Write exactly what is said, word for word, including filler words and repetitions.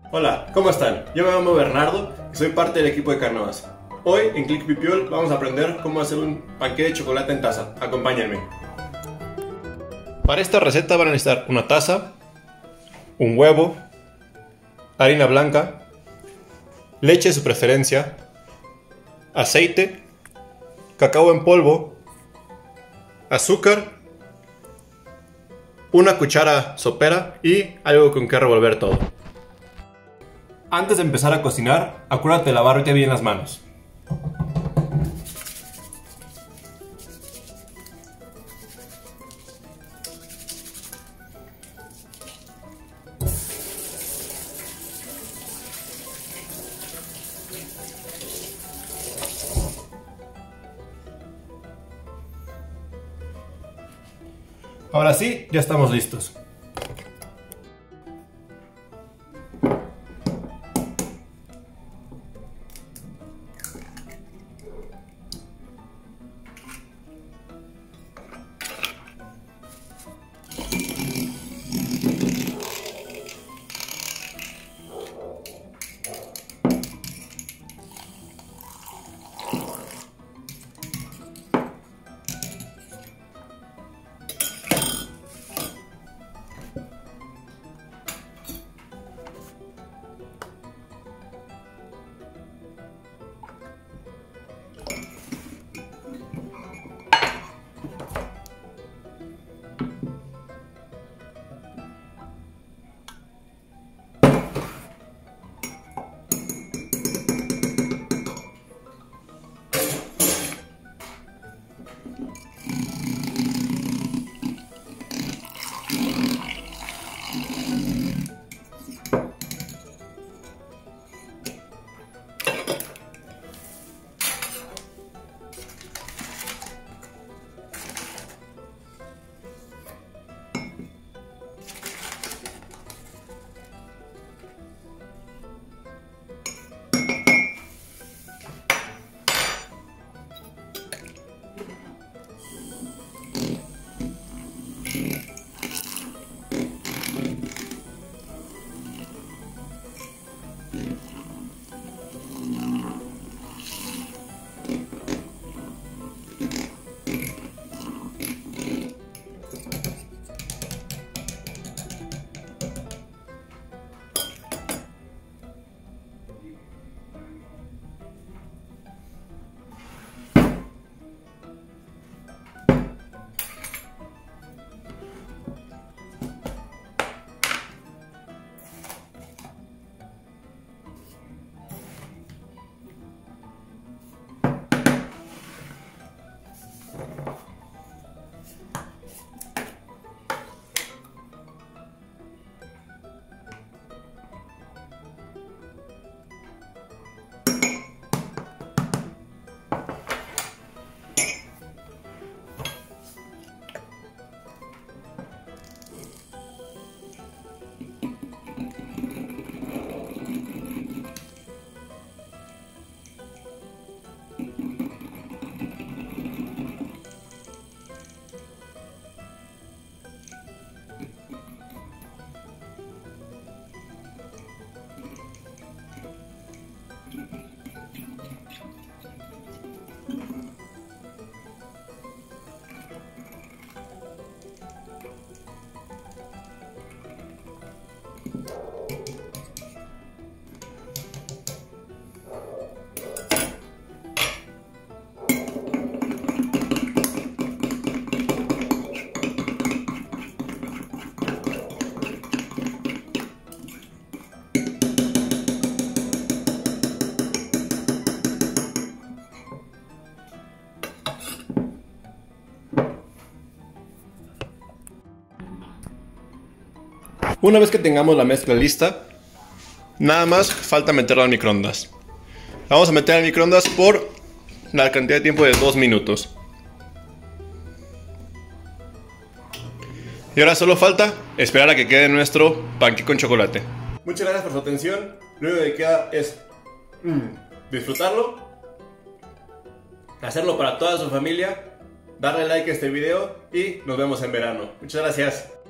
Hola, ¿cómo están? Yo me llamo Bernardo y soy parte del equipo de Carnovas. Hoy en Click Pipiol vamos a aprender cómo hacer un panqué de chocolate en taza. Acompáñenme. Para esta receta van a necesitar una taza, un huevo, harina blanca, leche de su preferencia, aceite, cacao en polvo, azúcar, una cuchara sopera y algo con que revolver todo. Antes de empezar a cocinar, acuérdate de lavarte bien las manos. Ahora sí, ya estamos listos. Una vez que tengamos la mezcla lista, nada más falta meterla al microondas. La vamos a meter al microondas por la cantidad de tiempo de dos minutos. Y ahora solo falta esperar a que quede nuestro panqué con chocolate. Muchas gracias por su atención. Lo único que queda es mm, disfrutarlo, hacerlo para toda su familia, darle like a este video y nos vemos en verano. Muchas gracias.